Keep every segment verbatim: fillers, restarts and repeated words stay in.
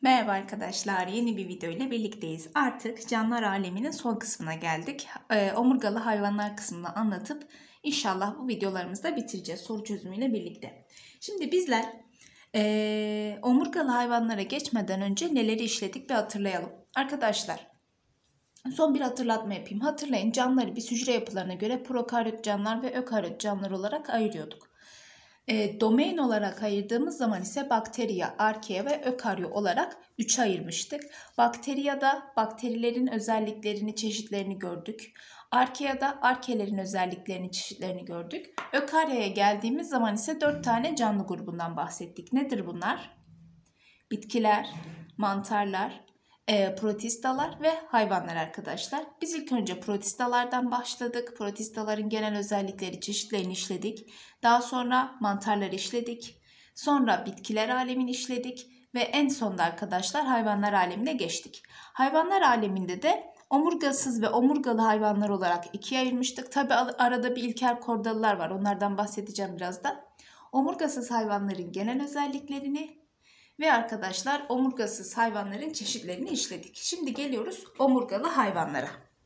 Merhaba arkadaşlar, yeni bir video ile birlikteyiz. Artık canlılar aleminin son kısmına geldik. Ee, omurgalı hayvanlar kısmını anlatıp inşallah bu videolarımızda bitireceğiz soru çözümüyle birlikte. Şimdi bizler e, omurgalı hayvanlara geçmeden önce neleri işledik bir hatırlayalım. Arkadaşlar son bir hatırlatma yapayım. Hatırlayın, canlıları biz hücre yapılarına göre prokaryot canlılar ve ökaryot canlılar olarak ayırıyorduk. E, domain olarak ayırdığımız zaman ise bakteriya, arkeya ve ökaryo olarak üçe ayırmıştık. Bakteriyada bakterilerin özelliklerini, çeşitlerini gördük. Arkeyada arkelerin özelliklerini, çeşitlerini gördük. Ökaryaya geldiğimiz zaman ise dört tane canlı grubundan bahsettik. Nedir bunlar? Bitkiler, mantarlar, e, protistalar ve hayvanlar arkadaşlar. Biz ilk önce protistalardan başladık. Protistaların genel özellikleri, çeşitlerini işledik. Daha sonra mantarları işledik. Sonra bitkiler alemini işledik. Ve en sonunda arkadaşlar hayvanlar alemine geçtik. Hayvanlar aleminde de omurgasız ve omurgalı hayvanlar olarak ikiye ayırmıştık. Tabi arada bir ilkel kordalılar var. Onlardan bahsedeceğim biraz da. Omurgasız hayvanların genel özelliklerini ve arkadaşlar omurgasız hayvanların çeşitlerini işledik. Şimdi geliyoruz omurgalı hayvanlara.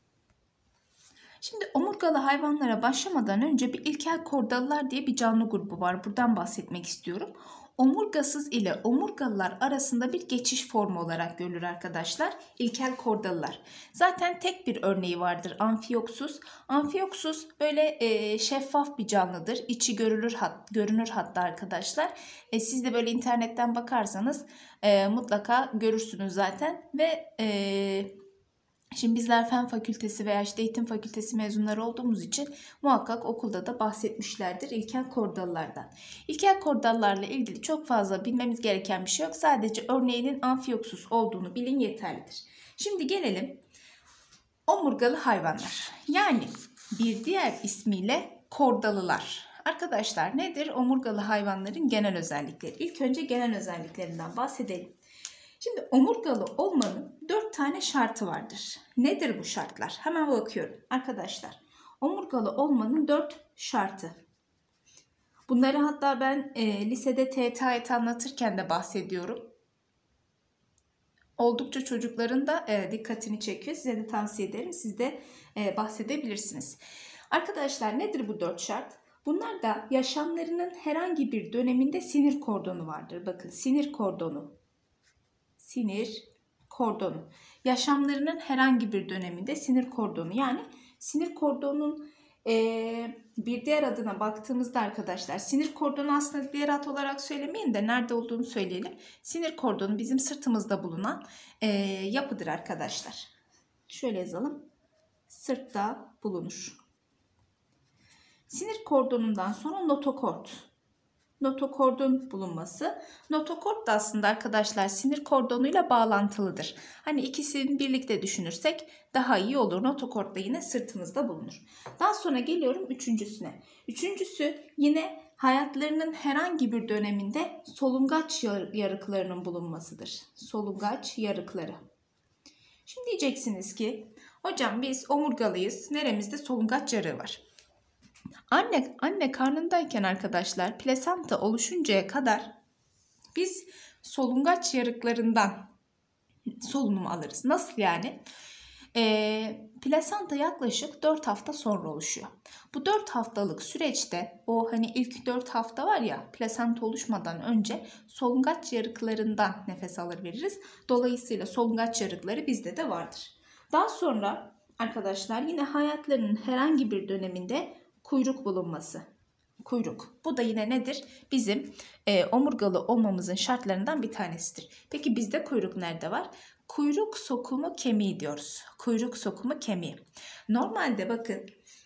Şimdi omurgalı hayvanlara başlamadan önce bir ilkel kordalılar diye bir canlı grubu var. Buradan bahsetmek istiyorum. Omurgasız ile omurgalılar arasında bir geçiş formu olarak görülür arkadaşlar. İlkel kordalılar. Zaten tek bir örneği vardır, Amphioxus. Amphioxus böyle e, şeffaf bir canlıdır. İçi görülür, hat, görünür hatta arkadaşlar. E, siz de böyle internetten bakarsanız e, mutlaka görürsünüz zaten. Ve e, Şimdi bizler fen fakültesi veya işte eğitim fakültesi mezunları olduğumuz için muhakkak okulda da bahsetmişlerdir ilkel kordalılardan. İlkel kordalılarla ilgili çok fazla bilmemiz gereken bir şey yok. Sadece örneğinin Amphioxus olduğunu bilin yeterlidir. Şimdi gelelim omurgalı hayvanlar. Yani bir diğer ismiyle kordalılar. Arkadaşlar nedir omurgalı hayvanların genel özellikleri? İlk önce genel özelliklerinden bahsedelim. Şimdi omurgalı olmanın dört tane şartı vardır. Nedir bu şartlar? Hemen bakıyorum arkadaşlar. Omurgalı olmanın dört şartı. Bunları hatta ben e, lisede T T A E T anlatırken de bahsediyorum. Oldukça çocukların da e, dikkatini çekiyor. Size de tavsiye ederim. Siz de e, bahsedebilirsiniz. Arkadaşlar nedir bu dört şart? Bunlar da yaşamlarının herhangi bir döneminde sinir kordonu vardır. Bakın sinir kordonu. Sinir kordonu. Yaşamlarının herhangi bir döneminde sinir kordonu. Yani sinir kordonunun e, bir diğer adına baktığımızda arkadaşlar, sinir kordonu aslında diğer ad olarak söylemeyin de nerede olduğunu söyleyelim. Sinir kordonu bizim sırtımızda bulunan e, yapıdır arkadaşlar. Şöyle yazalım. Sırtta bulunur. Sinir kordonundan sonra notokord. Notokordun bulunması. Notokord da aslında arkadaşlar sinir kordonuyla bağlantılıdır. Hani ikisini birlikte düşünürsek daha iyi olur. Notokord da yine sırtımızda bulunur. Daha sonra geliyorum üçüncüsüne. Üçüncüsü yine hayatlarının herhangi bir döneminde solungaç yarıklarının bulunmasıdır. Solungaç yarıkları. Şimdi diyeceksiniz ki hocam biz omurgalıyız. Neremizde solungaç yarığı var? Anne, anne karnındayken arkadaşlar plasenta oluşuncaya kadar biz solungaç yarıklarından solunum alırız. Nasıl yani? Ee, plasenta yaklaşık dört hafta sonra oluşuyor. Bu dört haftalık süreçte o hani ilk dört hafta var ya, plasenta oluşmadan önce solungaç yarıklarından nefes alır veririz. Dolayısıyla solungaç yarıkları bizde de vardır. Daha sonra arkadaşlar yine hayatlarının herhangi bir döneminde kuyruk bulunması. Kuyruk. Bu da yine nedir? Bizim e, omurgalı olmamızın şartlarından bir tanesidir. Peki bizde kuyruk nerede var? Kuyruk sokumu kemiği diyoruz. Kuyruk sokumu kemiği. Normalde bakın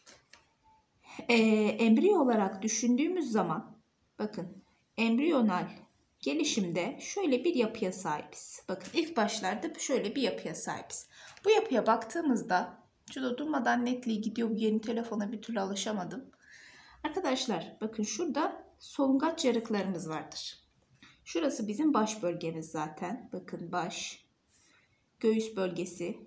e, embriyo olarak düşündüğümüz zaman bakın embriyonal gelişimde şöyle bir yapıya sahibiz. Bakın ilk başlarda şöyle bir yapıya sahibiz. Bu yapıya baktığımızda şurada durmadan netliği gidiyor. Bu yeni telefona bir türlü alışamadım. Arkadaşlar bakın şurada solungaç yarıklarımız vardır. Şurası bizim baş bölgemiz zaten. Bakın baş, göğüs bölgesi.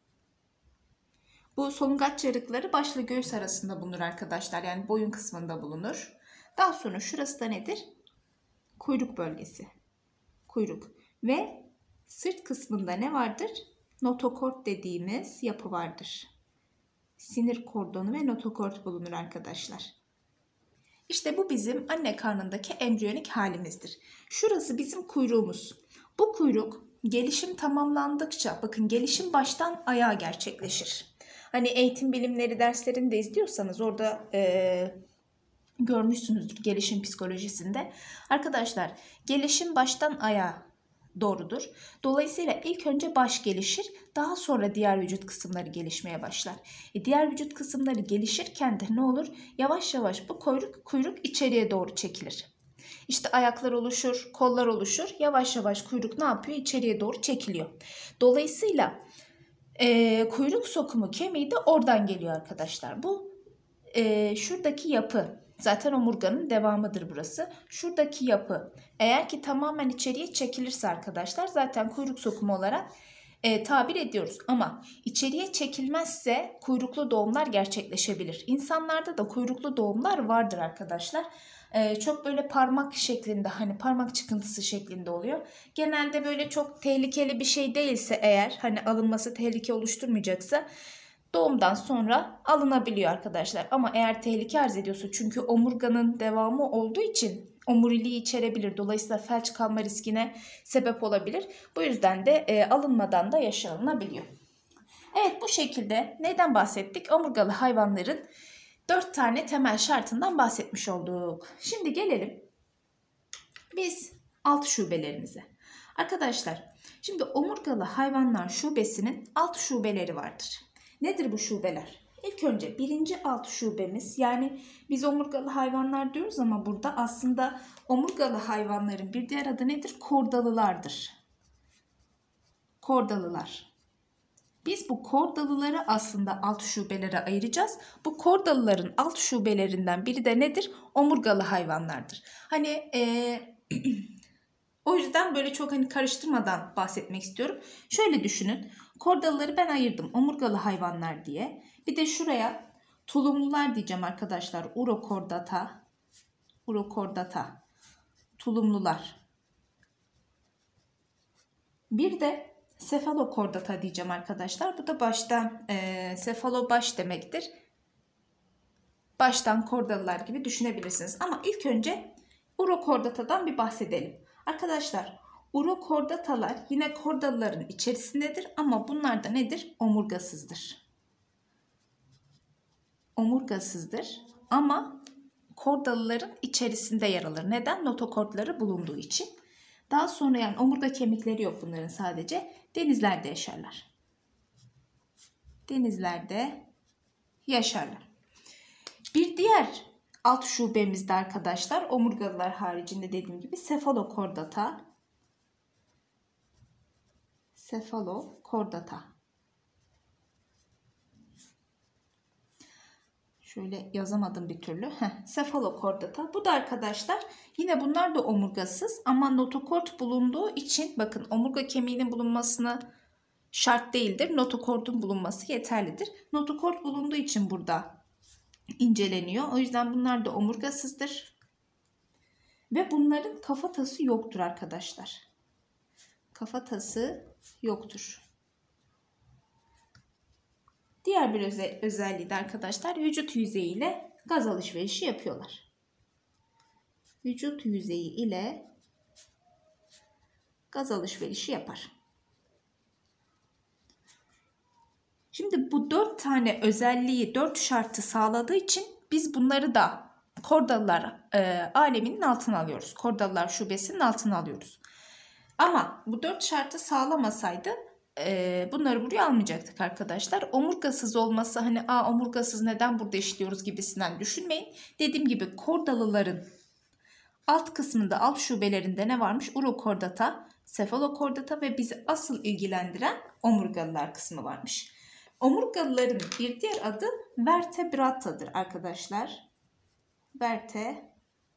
Bu solungaç yarıkları başla göğüs arasında bulunur arkadaşlar. Yani boyun kısmında bulunur. Daha sonra şurası da nedir? Kuyruk bölgesi. Kuyruk. Ve Sırt kısmında ne vardır? Notokord dediğimiz yapı vardır. Sinir kordonu ve notokord bulunur arkadaşlar. İşte bu bizim anne karnındaki embriyonik halimizdir. Şurası bizim kuyruğumuz. Bu kuyruk gelişim tamamlandıkça, bakın gelişim baştan ayağa gerçekleşir. Hani eğitim bilimleri derslerini de izliyorsanız orada e, görmüşsünüzdür gelişim psikolojisinde. Arkadaşlar gelişim baştan ayağa doğrudur. Dolayısıyla ilk önce baş gelişir, daha sonra diğer vücut kısımları gelişmeye başlar. E diğer vücut kısımları gelişirken de ne olur? Yavaş yavaş bu kuyruk, kuyruk içeriye doğru çekilir. İşte ayaklar oluşur, kollar oluşur. Yavaş yavaş kuyruk ne yapıyor? İçeriye doğru çekiliyor. Dolayısıyla e, kuyruk sokumu kemiği de oradan geliyor arkadaşlar. Bu e, şuradaki yapı. Zaten omurganın devamıdır burası. Şuradaki yapı eğer ki tamamen içeriye çekilirse arkadaşlar zaten kuyruk sokumu olarak e, tabir ediyoruz. Ama içeriye çekilmezse kuyruklu doğumlar gerçekleşebilir. İnsanlarda da kuyruklu doğumlar vardır arkadaşlar. E, çok böyle parmak şeklinde, hani parmak çıkıntısı şeklinde oluyor. Genelde böyle çok tehlikeli bir şey değilse eğer, hani alınması tehlike oluşturmayacaksa doğumdan sonra alınabiliyor arkadaşlar. Ama eğer tehlike arz ediyorsa, çünkü omurganın devamı olduğu için omuriliği içerebilir. Dolayısıyla felç kalma riskine sebep olabilir. Bu yüzden de e, alınmadan da yaşanılabiliyor. Evet, bu şekilde neyden bahsettik? Omurgalı hayvanların dört tane temel şartından bahsetmiş olduk. Şimdi gelelim biz alt şubelerimize. Arkadaşlar şimdi omurgalı hayvanlar şubesinin alt şubeleri vardır. Nedir bu şubeler? İlk önce birinci alt şubemiz, yani biz omurgalı hayvanlar diyoruz ama burada aslında omurgalı hayvanların bir diğer adı nedir? Kordalılardır. Kordalılar. Biz bu kordalıları aslında alt şubelere ayıracağız. Bu kordalıların alt şubelerinden biri de nedir? Omurgalı hayvanlardır. Hani ee, o yüzden böyle çok hani karıştırmadan bahsetmek istiyorum. Şöyle düşünün. Kordalıları ben ayırdım omurgalı hayvanlar diye. Bir de şuraya tulumlular diyeceğim arkadaşlar. Urokordata, urokordata, tulumlular. Bir de sefalokordata diyeceğim arkadaşlar. Bu da baştan e, sefalo baş demektir. Baştan kordalılar gibi düşünebilirsiniz. Ama ilk önce urokordatadan bir bahsedelim. Arkadaşlar urokordatalar yine kordalıların içerisindedir ama bunlar da nedir? Omurgasızdır. Omurgasızdır ama kordalıların içerisinde yer alır. Neden? Notokordları bulunduğu için. Daha sonra yani omurga kemikleri yok bunların sadece. Denizlerde yaşarlar. Denizlerde yaşarlar. Bir diğer alt şubemizde arkadaşlar omurgalılar haricinde dediğim gibi sefalokordata. Sefalokordata. Şöyle yazamadım bir türlü. Heh, sefalokordata. Bu da arkadaşlar yine bunlar da omurgasız ama notokord bulunduğu için, bakın omurga kemiğinin bulunmasına şart değildir. Notokordun bulunması yeterlidir. Notokord bulunduğu için burada inceleniyor. O yüzden bunlar da omurgasızdır. Ve bunların kafatası yoktur arkadaşlar. Kafatası yoktur. Diğer bir özel, özelliği de arkadaşlar vücut yüzeyi ile gaz alışverişi yapıyorlar. Vücut yüzeyi ile gaz alışverişi yapar. Şimdi bu dört tane özelliği, dört şartı sağladığı için biz bunları da kordalılar e, aleminin altına alıyoruz. Kordalılar şubesinin altına alıyoruz. Ama bu dört şartı sağlamasaydı e, bunları buraya almayacaktık arkadaşlar. Omurgasız olması, hani a omurgasız neden burada işliyoruz gibisinden düşünmeyin. Dediğim gibi kordalıların alt kısmında, alt şubelerinde ne varmış? Urokordata, sefalokordata ve bizi asıl ilgilendiren omurgalılar kısmı varmış. Omurgalıların bir diğer adı vertebratadır arkadaşlar. Vertebrata.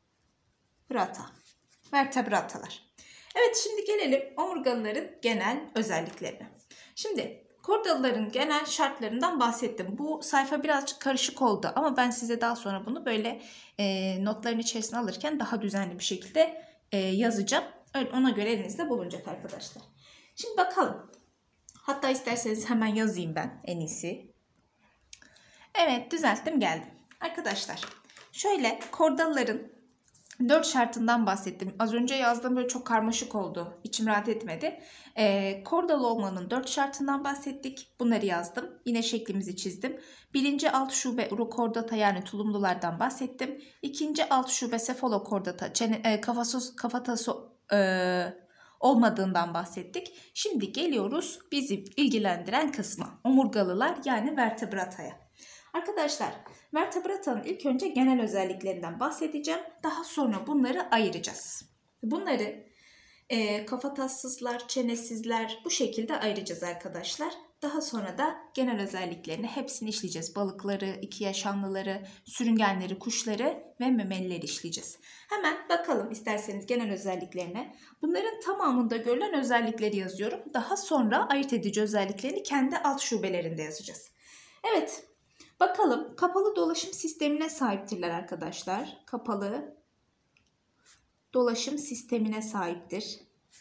Vertebratalar. Evet, şimdi gelelim omurgalıların genel özelliklerine. Şimdi kordalıların genel şartlarından bahsettim. Bu sayfa birazcık karışık oldu ama ben size daha sonra bunu böyle e, notların içerisine alırken daha düzenli bir şekilde e, yazacağım. Öyle, ona göre elinizde bulunacak arkadaşlar. Şimdi bakalım. Hatta isterseniz hemen yazayım ben en iyisi. Evet, düzelttim, geldim. Arkadaşlar şöyle kordalıların dört şartından bahsettim. Az önce yazdığım böyle çok karmaşık oldu. İçim rahat etmedi. E, kordalı olmanın dört şartından bahsettik. Bunları yazdım. Yine şeklimizi çizdim. Birinci alt şube urokordata yani tulumlulardan bahsettim. İkinci alt şube sefalokordata çene, e, kafasos, kafatası e, olmadığından bahsettik. Şimdi geliyoruz bizi ilgilendiren kısma. Omurgalılar yani vertebrataya. Arkadaşlar vertebratanın ilk önce genel özelliklerinden bahsedeceğim. Daha sonra bunları ayıracağız. Bunları e, kafatassızlar, çenesizler bu şekilde ayıracağız arkadaşlar. Daha sonra da genel özelliklerini hepsini işleyeceğiz. Balıkları, iki yaşamlıları, sürüngenleri, kuşları ve memelileri işleyeceğiz. Hemen bakalım isterseniz genel özelliklerine. Bunların tamamında görülen özellikleri yazıyorum. Daha sonra ayırt edici özelliklerini kendi alt şubelerinde yazacağız. Evet. Bakalım kapalı dolaşım sistemine sahiptirler arkadaşlar. Kapalı dolaşım sistemine sahiptir.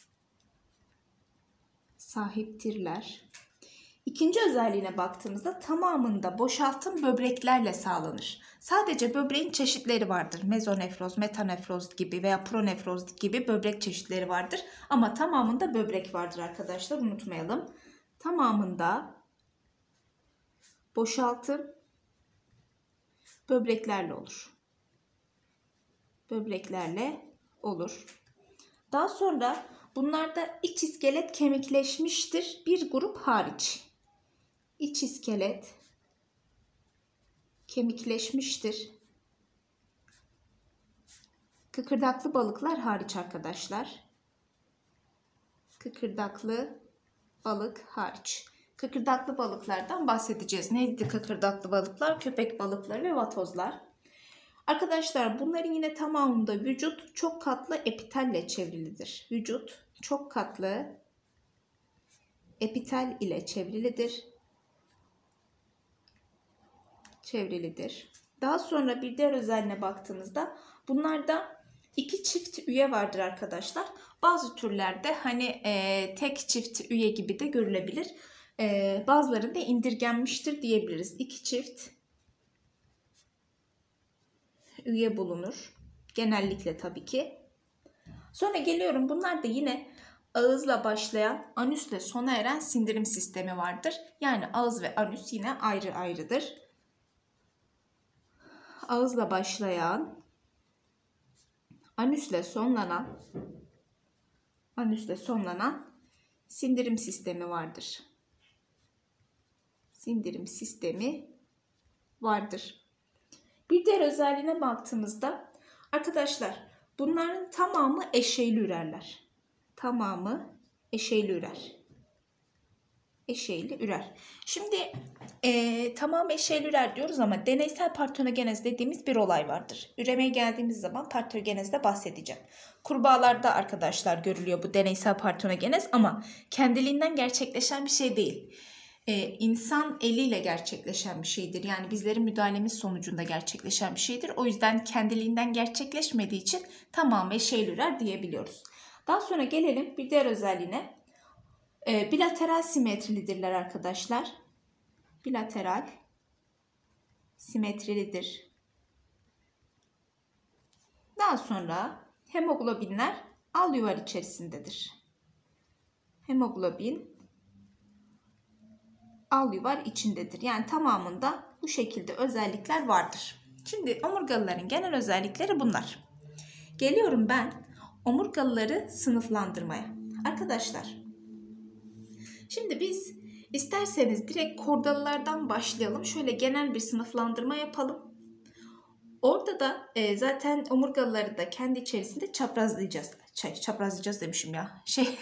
Sahiptirler. İkinci özelliğine baktığımızda tamamında boşaltım böbreklerle sağlanır. Sadece böbreğin çeşitleri vardır. Mezonefroz, metanefroz gibi veya pronefroz gibi böbrek çeşitleri vardır. Ama tamamında böbrek vardır arkadaşlar, unutmayalım. Tamamında boşaltım böbreklerle olur. Böbreklerle olur. Daha sonra bunlarda iç iskelet kemikleşmiştir bir grup hariç. İç iskelet kemikleşmiştir. Kıkırdaklı balıklar hariç arkadaşlar. Kıkırdaklı balık hariç. Kıkırdaklı balıklardan bahsedeceğiz. Neydi kıkırdaklı balıklar? Köpek balıkları ve vatozlar. Arkadaşlar bunların yine tamamında vücut çok katlı epitelle çevrilidir. Vücut çok katlı epitel ile çevrilidir. Çevrilidir. Daha sonra bir diğer özelliğine baktığımızda bunlarda iki çift üye vardır arkadaşlar. Bazı türlerde hani e, tek çift üye gibi de görülebilir. E, bazılarında indirgenmiştir diyebiliriz. İki çift üye bulunur. Genellikle tabii ki. Sonra geliyorum. Bunlar da yine ağızla başlayan, anüsle sona eren sindirim sistemi vardır. Yani ağız ve anüs yine ayrı ayrıdır. Ağızla başlayan, anüsle sonlanan, anüsle sonlanan sindirim sistemi vardır. Sindirim sistemi vardır. Bir diğer özelliğine baktığımızda arkadaşlar bunların tamamı eşeyli ürerler. Tamamı eşeyli ürer. Eşeyli ürer. Şimdi e, tamam eşeyli ürer diyoruz ama deneysel partonogenez dediğimiz bir olay vardır. Üremeye geldiğimiz zaman partonogenezde bahsedeceğim. Kurbağalarda arkadaşlar görülüyor bu deneysel partonogenez ama kendiliğinden gerçekleşen bir şey değil. Ee, insan eliyle gerçekleşen bir şeydir. Yani bizlerin müdahalemiz sonucunda gerçekleşen bir şeydir. O yüzden kendiliğinden gerçekleşmediği için tamamen eşeyli ürer diyebiliyoruz. Daha sonra gelelim bir diğer özelliğine. Ee, bilateral simetrilidirler arkadaşlar. Bilateral simetrilidir. Daha sonra hemoglobinler alüvar içerisindedir. Hemoglobin alüvar içindedir. Yani tamamında bu şekilde özellikler vardır. Şimdi omurgalıların genel özellikleri bunlar. Geliyorum ben omurgalıları sınıflandırmaya. Arkadaşlar, şimdi biz isterseniz direkt kordalılardan başlayalım. Şöyle genel bir sınıflandırma yapalım. Orada da e, zaten omurgalıları da kendi içerisinde çaprazlayacağız. Şey, çaprazlayacağız demişim ya. Şey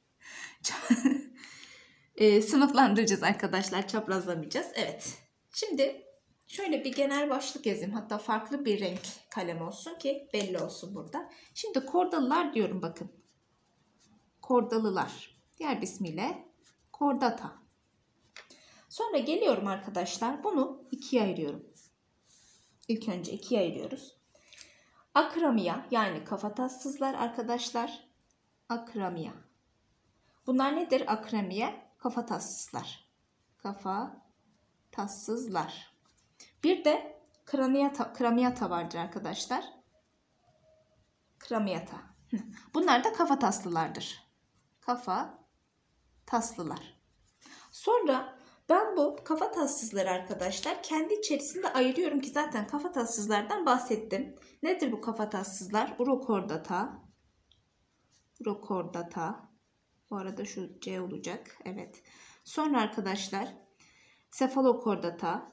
e, sınıflandıracağız arkadaşlar. Çaprazlamayacağız. Evet. Şimdi şöyle bir genel başlık yazayım. Hatta farklı bir renk kalem olsun ki belli olsun burada. Şimdi kordalılar diyorum bakın. Kordalılar. Diğer ismiyle kordata. Sonra geliyorum arkadaşlar. Bunu ikiye ayırıyorum. İlk önce ikiye ayırıyoruz. Akramia yani kafatassızlar arkadaşlar. Akramia. Bunlar nedir? Akramiye, kafatasızlar. Kafatasızlar. Bir de kraniyata, kramiyata vardır arkadaşlar. Kramiyata. Bunlar da kafataslılardır. Kafataslılar. Sonra ben bu kafatasızları arkadaşlar kendi içerisinde ayırıyorum ki zaten kafatasızlardan bahsettim. Nedir bu kafatasızlar? Urokordata. Urokordata. Bu arada şu C olacak. Evet. Sonra arkadaşlar sefalokordata.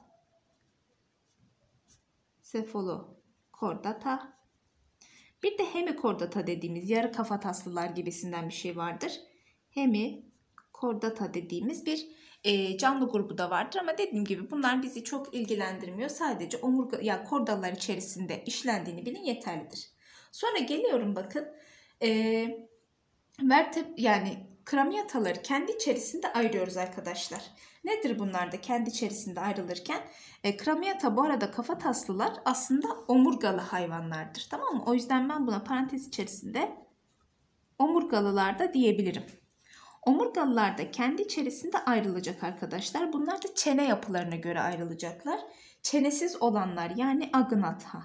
Sefalokordata. Bir de hemikordata dediğimiz yarı kafataslılar gibisinden bir şey vardır. Hemikordata dediğimiz bir e, canlı grubu da vardır ama dediğim gibi bunlar bizi çok ilgilendirmiyor. Sadece omurga ya yani kordalar içerisinde işlendiğini bilin yeterlidir. Sonra geliyorum bakın. E, verteb yani kramiyataları kendi içerisinde ayırıyoruz arkadaşlar. Nedir bunlar da kendi içerisinde ayrılırken? E, kramiyata bu arada kafataslılar aslında omurgalı hayvanlardır. Tamam mı? O yüzden ben buna parantez içerisinde omurgalılar da diyebilirim. Omurgalılar da kendi içerisinde ayrılacak arkadaşlar. Bunlar da çene yapılarına göre ayrılacaklar. Çenesiz olanlar yani agnatha.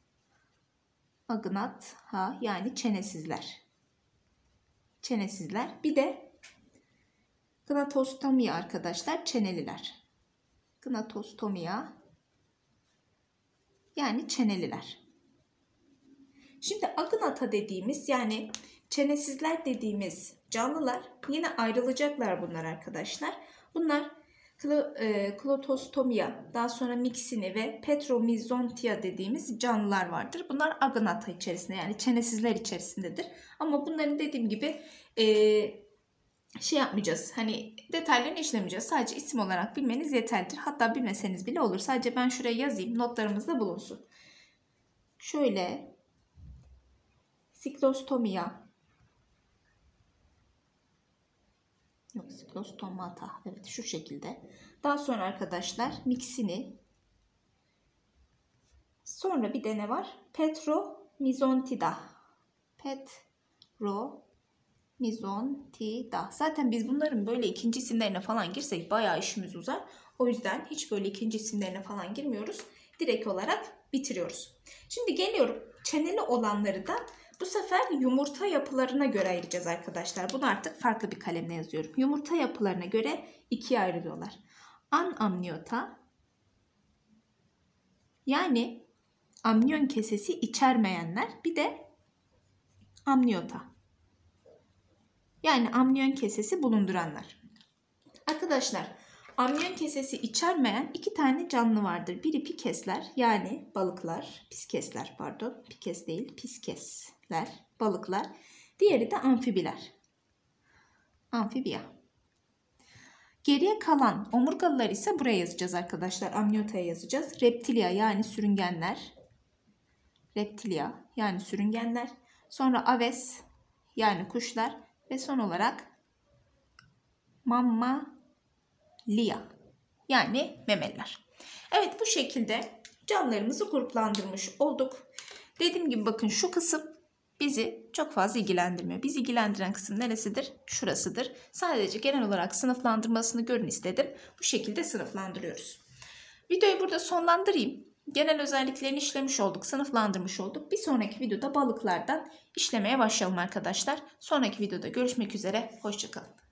Agnatha yani çenesizler. Çenesizler. Bir de gnatostomia arkadaşlar çeneliler. Gnatostomia yani çeneliler. Şimdi agnatha dediğimiz yani çenesizler dediğimiz canlılar yine ayrılacaklar bunlar arkadaşlar. Bunlar klotostomia, daha sonra mixini ve petromizontia dediğimiz canlılar vardır. Bunlar agnatha içerisinde yani çenesizler içerisindedir. Ama bunların dediğim gibi e, şey yapmayacağız. Hani detaylarını işlemeyeceğiz. Sadece isim olarak bilmeniz yeterlidir. Hatta bilmeseniz bile olur. Sadece ben şuraya yazayım. Notlarımızda bulunsun. Şöyle siklostomia. Yok, siklostomata. Evet, şu şekilde. Daha sonra arkadaşlar mixini. Sonra bir de ne var? Petromizontida. Petromizontida. Zaten biz bunların böyle ikinci isimlerine falan girsek bayağı işimiz uzar. O yüzden hiç böyle ikinci isimlerine falan girmiyoruz. Direkt olarak bitiriyoruz. Şimdi geliyorum. Çeneli olanları da bu sefer yumurta yapılarına göre ayıracağız arkadaşlar. Bunu artık farklı bir kalemle yazıyorum. Yumurta yapılarına göre ikiye ayrılıyorlar. Anamniyota yani amniyon kesesi içermeyenler, bir de amniyota yani amniyon kesesi bulunduranlar. Arkadaşlar amniyon kesesi içermeyen iki tane canlı vardır. Biri pikesler yani balıklar, piskesler pardon, pikes değil piskesler, balıklar. Diğeri de amfibiler. Amfibiya. Geriye kalan omurgalılar ise buraya yazacağız arkadaşlar. Amniyotaya yazacağız. Reptilia yani sürüngenler. Reptilia yani sürüngenler. Sonra aves yani kuşlar ve son olarak mammalia yani memeliler. Evet, bu şekilde canlılarımızı gruplandırmış olduk. Dediğim gibi bakın şu kısım bizi çok fazla ilgilendirmiyor. Bizi ilgilendiren kısım neresidir? Şurasıdır. Sadece genel olarak sınıflandırmasını görün istedim. Bu şekilde sınıflandırıyoruz. Videoyu burada sonlandırayım. Genel özelliklerini işlemiş olduk, sınıflandırmış olduk. Bir sonraki videoda balıklardan işlemeye başlayalım arkadaşlar. Sonraki videoda görüşmek üzere. Hoşça kalın.